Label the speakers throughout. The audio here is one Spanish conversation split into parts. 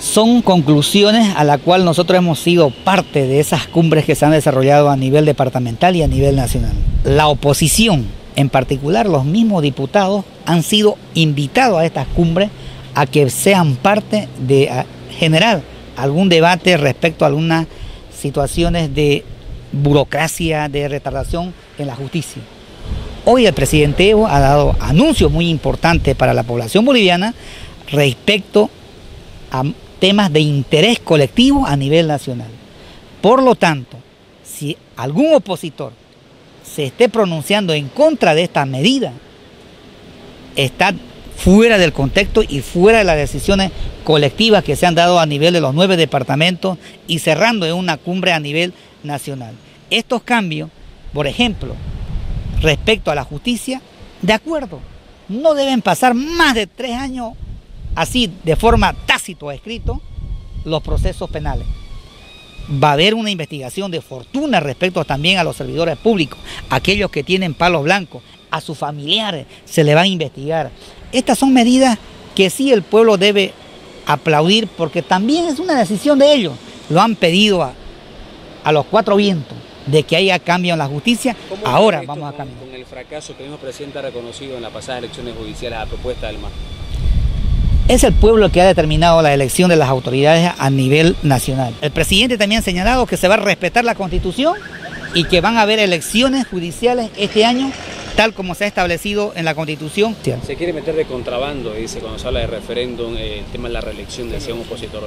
Speaker 1: Son conclusiones a la cual nosotros hemos sido parte de esas cumbres que se han desarrollado a nivel departamental y a nivel nacional. La oposición, en particular los mismos diputados, han sido invitados a estas cumbres a que sean parte de generar algún debate respecto a algunas situaciones de burocracia, de retardación en la justicia. Hoy el presidente Evo ha dado anuncios muy importantes para la población boliviana respecto a temas de interés colectivo a nivel nacional. Por lo tanto, si algún opositor se esté pronunciando en contra de esta medida, está fuera del contexto y fuera de las decisiones colectivas que se han dado a nivel de los 9 departamentos y cerrando en una cumbre a nivel nacional. Estos cambios, por ejemplo, respecto a la justicia, de acuerdo, no deben pasar más de 3 años así de forma tácito escrito los procesos penales. Va a haber una investigación de fortuna respecto también a los servidores públicos, aquellos que tienen palos blancos, a sus familiares se le van a investigar. Estas son medidas que sí el pueblo debe aplaudir porque también es una decisión de ellos. Lo han pedido a los 4 vientos de que haya cambio en la justicia. Ahora vamos a cambiar.
Speaker 2: Con el fracaso que el mismo presidente ha reconocido en las pasadas elecciones judiciales a propuesta del MAS.
Speaker 1: Es el pueblo el que ha determinado la elección de las autoridades a nivel nacional. El presidente también ha señalado que se va a respetar la Constitución y que van a haber elecciones judiciales este año, tal como se ha establecido en la Constitución.
Speaker 2: Se quiere meter de contrabando, dice, cuando se habla de referéndum, el tema de la reelección, decía un opositor hoy.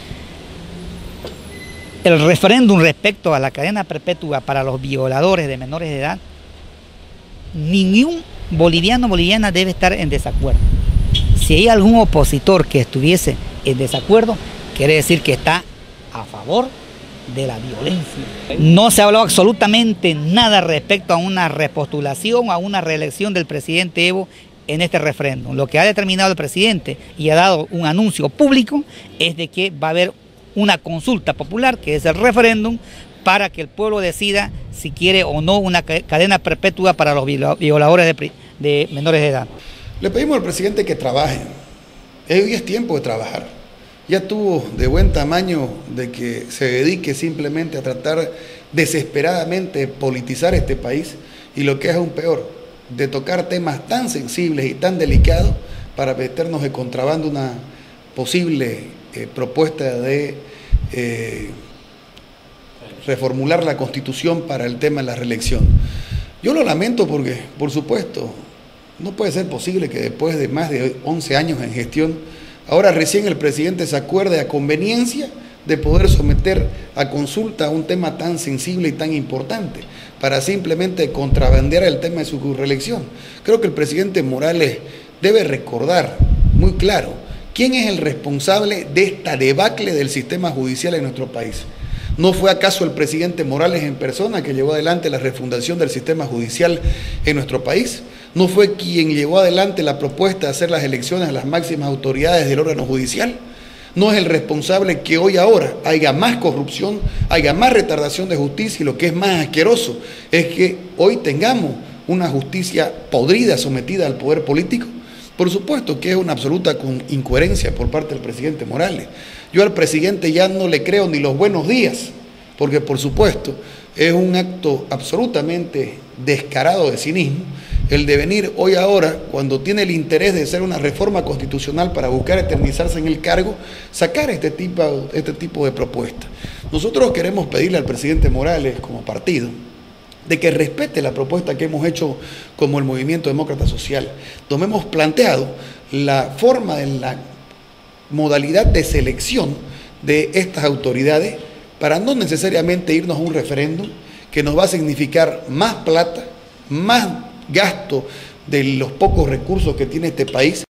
Speaker 1: El referéndum respecto a la cadena perpetua para los violadores de menores de edad, ningún boliviano o boliviana debe estar en desacuerdo. Si hay algún opositor que estuviese en desacuerdo, quiere decir que está a favor de la violencia. No se ha hablado absolutamente nada respecto a una repostulación o a una reelección del presidente Evo en este referéndum. Lo que ha determinado el presidente y ha dado un anuncio público es de que va a haber una consulta popular, que es el referéndum, para que el pueblo decida si quiere o no una cadena perpetua para los violadores de menores de edad.
Speaker 3: Le pedimos al presidente que trabaje. Hoy es tiempo de trabajar. Ya tuvo de buen tamaño de que se dedique simplemente a tratar desesperadamente de politizar este país y lo que es aún peor, de tocar temas tan sensibles y tan delicados para meternos de contrabando una posible propuesta de reformular la Constitución para el tema de la reelección. Yo lo lamento porque, por supuesto, no puede ser posible que después de más de 11 años en gestión, ahora recién el presidente se acuerde a conveniencia de poder someter a consulta un tema tan sensible y tan importante para simplemente contrabandear el tema de su reelección. Creo que el presidente Morales debe recordar muy claro quién es el responsable de esta debacle del sistema judicial en nuestro país. ¿No fue acaso el presidente Morales en persona que llevó adelante la refundación del sistema judicial en nuestro país? ¿No fue quien llevó adelante la propuesta de hacer las elecciones a las máximas autoridades del órgano judicial? ¿No es el responsable que hoy ahora haya más corrupción, haya más retardación de justicia y lo que es más asqueroso es que hoy tengamos una justicia podrida sometida al poder político? Por supuesto que es una absoluta incoherencia por parte del presidente Morales. Yo al presidente ya no le creo ni los buenos días, porque por supuesto es un acto absolutamente descarado de cinismo el de venir hoy ahora, cuando tiene el interés de hacer una reforma constitucional para buscar eternizarse en el cargo, sacar este tipo de propuestas. Nosotros queremos pedirle al presidente Morales como partido de que respete la propuesta que hemos hecho como el Movimiento Demócrata Social, donde hemos planteado la forma de la modalidad de selección de estas autoridades para no necesariamente irnos a un referéndum que nos va a significar más plata, más gasto de los pocos recursos que tiene este país.